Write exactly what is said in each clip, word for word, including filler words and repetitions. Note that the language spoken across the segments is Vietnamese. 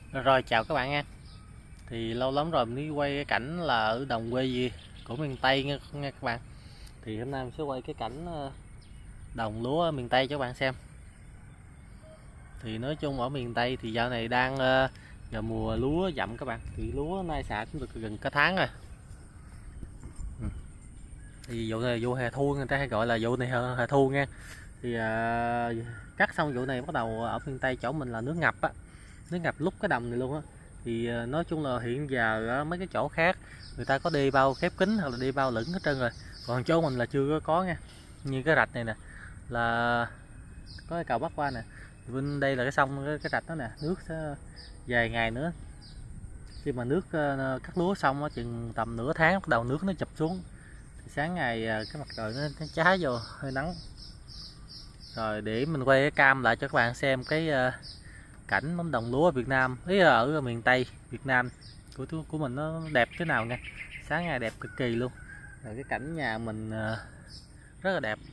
Rồi chào các bạn nha. Thì lâu lắm rồi mình đi quay cái cảnh là ở đồng quê gì của miền Tây nha, nha các bạn. Thì hôm nay mình sẽ quay cái cảnh ờ, đồng lúa ở miền Tây cho các bạn xem. Thì nói chung ở miền Tây thì dạo này đang ờ, vào mùa lúa dặm các bạn. Thì lúa nay xả cũng được gần cả tháng rồi. Ừ. Thì vụ này vụ hè thu, người ta hay gọi là vụ này hè, hè thu nha. Thì ờ, cắt xong vụ này bắt đầu ở miền Tây chỗ mình là nước ngập á, nước ngập lúc cái đầm này luôn á. Thì ờ, nói chung là hiện giờ ở mấy cái chỗ khác người ta có đi bao khép kín hoặc là đi bao lửng hết trơn rồi, còn chỗ mình là chưa có, có nha. Như cái rạch này nè là có cái cầu bắc qua nè, bên đây là cái sông, cái, cái rạch đó nè, nước sẽ vài ngày nữa khi mà nước uh, cắt lúa xong á, chừng tầm nửa tháng bắt đầu nước nó chụp xuống. Thì sáng ngày uh, cái mặt trời nó, nó cháy vô hơi nắng. Rồi để mình quay cái cam lại cho các bạn xem cái uh, cảnh mắm đồng lúa ở Việt Nam, ý là ở miền Tây Việt Nam của của mình nó đẹp thế nào nha. Sáng ngày đẹp cực kỳ luôn. Rồi cái cảnh nhà mình rất là đẹp.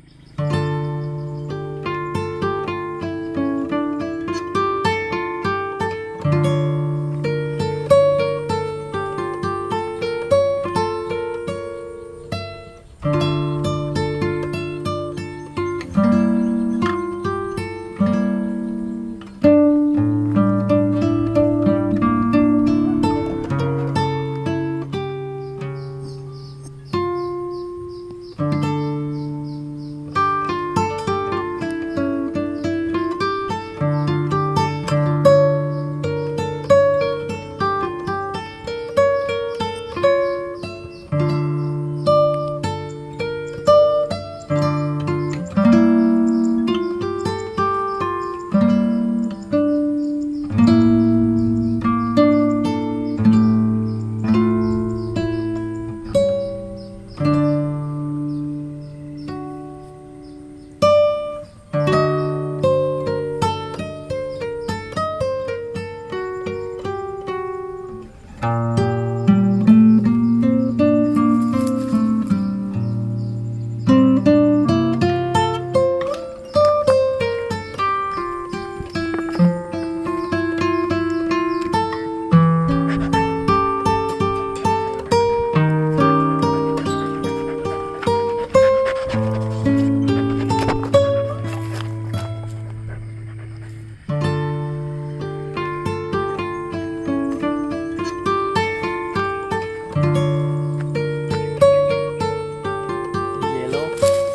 Về luôn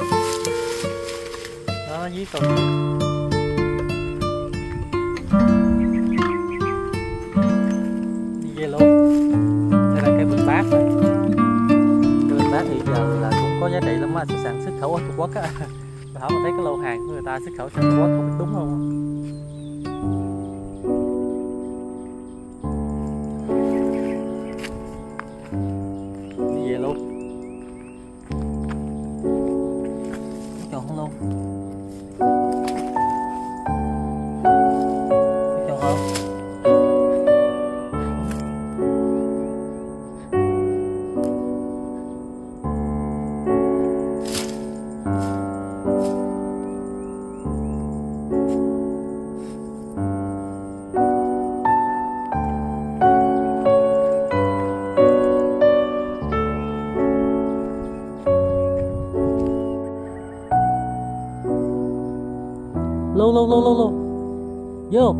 đó với con đi về luôn. Đây là cây bình bát này. Cây bình bát thì giờ là cũng có giá trị lắm á, sẽ sản xuất khẩu ở Trung Quốc á. Hỏi mà thấy cái lô hàng của người ta xuất khẩu sang Trung Quốc không biết đúng không. Đi về luôn. Chọn không luôn. Chọn không. Lô lô lô lô lô vô.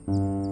Thank you.